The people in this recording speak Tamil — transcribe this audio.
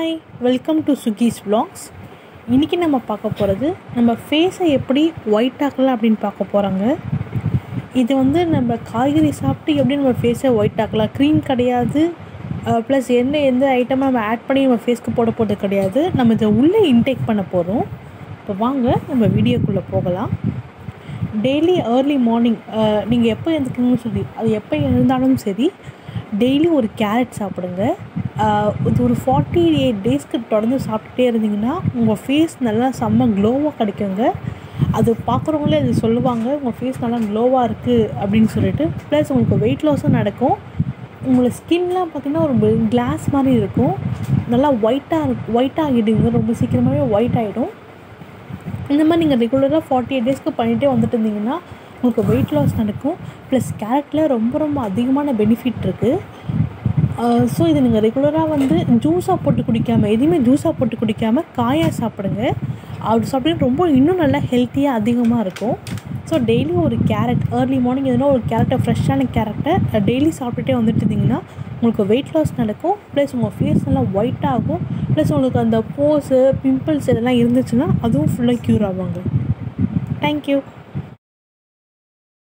Hi, welcome to Suki's vlogs. இன்றைக்கி நம்ம பார்க்க போகிறது நம்ம ஃபேஸை எப்படி ஒயிட் ஆக்கலாம் அப்படின்னு பார்க்க போகிறாங்க. இது நம்ம காய்கறி சாப்பிட்டு எப்படி நம்ம ஃபேஸை ஒயிட் ஆக்கலாம். க்ரீம் கிடையாது, ப்ளஸ் எந்த ஐட்டமாக நம்ம ஆட் பண்ணி நம்ம ஃபேஸ்க்கு போட போகிறது கிடையாது. நம்ம இதை உள்ளே இன்டேக் பண்ண போகிறோம். இப்போ வாங்க நம்ம வீடியோக்குள்ளே போகலாம். டெய்லி ஏர்லி மார்னிங் நீங்கள் எப்போ எழுந்துக்கணும்னு சொல்லி அது எப்போ எழுந்தாலும் சரி, டெய்லி ஒரு கேரட் சாப்பிடுங்க. இது ஒரு 48 டேஸ்க்கு தொடர்ந்து சாப்பிட்டுட்டே இருந்தீங்கன்னா உங்கள் ஃபேஸ் நல்லா செம்ம க்ளோவாக கிடைக்குங்க. அது பார்க்குறவங்களே அது சொல்லுவாங்க, உங்கள் ஃபேஸ் நல்லா க்ளோவாக இருக்குது அப்படின்னு சொல்லிட்டு. ப்ளஸ் உங்களுக்கு வெயிட் லாஸும் நடக்கும். உங்களை ஸ்கின்லாம் பார்த்திங்கன்னா ஒரு கிளாஸ் மாதிரி இருக்கும். நல்லா ஒயிட்டாகிடுங்க, ரொம்ப சீக்கிரமாகவே ஒயிட் ஆகிடும். இந்த மாதிரி நீங்கள் ரெகுலராக 48 டேஸ்க்கு பண்ணிகிட்டே வந்துட்டு இருந்தீங்கன்னா உங்களுக்கு வெயிட் லாஸ் நடக்கும். ப்ளஸ் கேரட்டில் ரொம்ப அதிகமான பெனிஃபிட் இருக்குது. ஸோ இது நீங்கள் ரெகுலராக ஜூஸாக போட்டு குடிக்காமல், எதுவுமே ஜூஸாக போட்டு குடிக்காமல் காயாக சாப்பிடுங்க. அப்படி சாப்பிட்டு இன்னும் நல்லா ஹெல்த்தியாக அதிகமாக இருக்கும். ஸோ டெய்லி ஒரு கேரட் ஏர்லி மார்னிங் எதுனா ஒரு கேரட்டை, ஃப்ரெஷ்ஷான கேரட்டை டெய்லி சாப்பிட்டுட்டே வந்துட்டு இருந்தீங்கன்னா உங்களுக்கு வெயிட் லாஸ் நடக்கும். ப்ளஸ் உங்கள் ஃபேஸ் நல்லா ஒயிட் ஆகும். ப்ளஸ் உங்களுக்கு அந்த போஸு, பிம்பிள்ஸ் இதெல்லாம் இருந்துச்சுன்னா அதுவும் ஃபுல்லாக க்யூர் ஆவாங்க. தேங்க்யூ.